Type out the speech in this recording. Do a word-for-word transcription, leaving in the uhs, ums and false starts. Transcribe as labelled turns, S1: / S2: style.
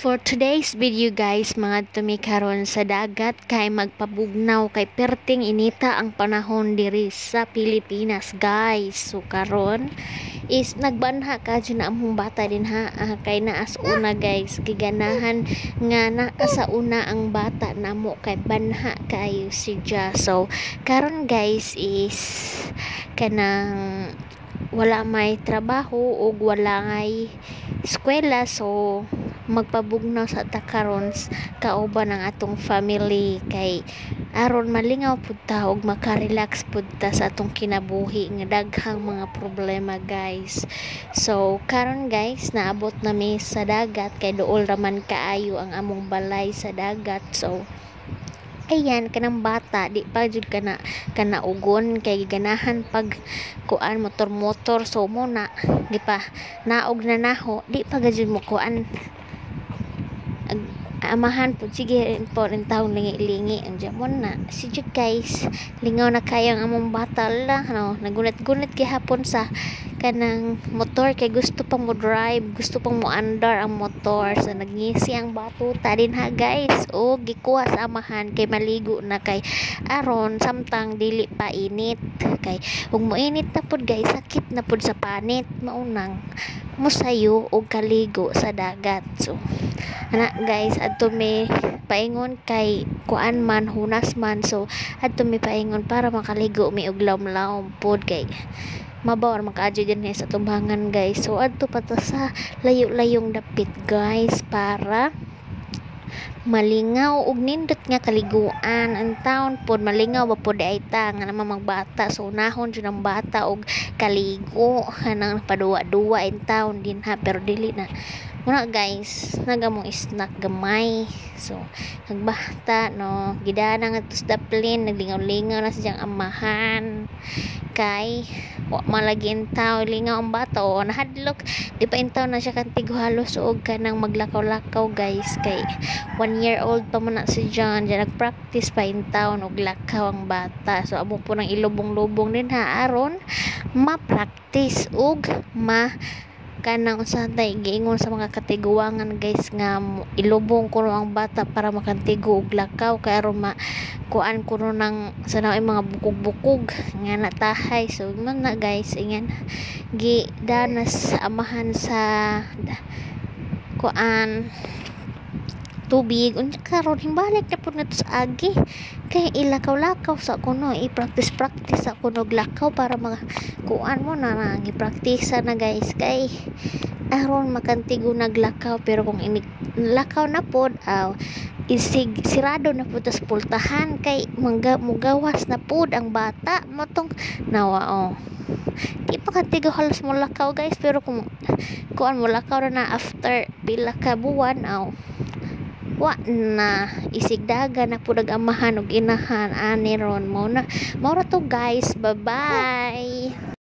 S1: For today's video guys, mga tumi karon sa dagat kay magpabugnaw kay perting inita ang panahon diri sa Pilipinas guys. So karon is nagbanha ka dyan na among bata din ha, ah, kay naas una guys giganahan nga na sa una ang bata namo kay banha kayo si Ja. So karon guys is kanang wala may trabaho o wala ngay eskwela, so magpabugnaw sa takaron kauban ng atong family kay aron malingaw pud ta og makarelax pud ta sa atong kinabuhi nga daghang mga problema guys. So karon guys naabot na mi sa dagat kay duol raman kaayo ang among balay sa dagat. So ayan kanang bata di pa jud kana kana ugon kay ganahan pag kuan motor-motor, so mo na di pa naog na naho di pa gajud mo kuan amahan po sige po rin taong lingi-lingi ang jamon na si Jud guys lingaw na kayang among bata la no, nagunat-gunat gihapon sa kanang motor kay gusto pang mo drive, gusto pang mo andar ang motor, so nagngisi ang batuta din ha guys o gikuha sa amahan kay maligo na kay aron samtang dili pa init kay ug mo init na pud guys sakit na pud sa panit maunang musayo og kaligo sa dagat. So ana guys adto mi paingon kay kuan man hunas man, so adto mi paingon para makaligo mi og lawom-lawom pod kay mabaw makaadyo din sa tumbangan guys. So adto pa to sa layo-layong dapit guys para malingaw og nindot nga kaliguan ang taon pod malingaw ba pod ay ta nga naman magbata, so nahon jud ang bata og kaligo hanang paduwa-duwa in taon din ha, pero dili na muna guys nagamong snack gamay. So nagbata no gidana nga tus daplin naglingaw-lingaw na siyang amahan kay wa malagi intaw lingaw ang bata o nahadlok di pa intaw na siya kantig halos og kanang maglakaw-lakaw guys kay one year old pa man na si John diyan nagpractice pa intaw og lakaw ang bata. So amo po nang ilubong-lubong din ha aron ma-practice og ma kanang usantay giingon sa mga katiguangan guys nga ilubong kuno ang bata para makantigo og lakaw kay aron ma kuan kuno nang sanaw mga bukog-bukog nga natahay. So man na guys ingan gi danas amahan sa kuan tubig unya karon himbalik na pud nato sa agi kay ilakaw-lakaw sa kuno i-practice practice sa kuno lakaw para mga kuan mo na nang i-practice na guys kay aron makantigo naglakaw. Pero kung ini lakaw na pod aw isig sirado na pud tas pultahan kay mangga mugawas na pud ang bata motong nawa oh di pa kantigo halos mo lakaw guys. Pero kung kuan mo lakaw na, na after pila ka buwan aw wa na isigdaga na pud ang amahan og inahan ani ron mo na mao ra to guys. Bye bye.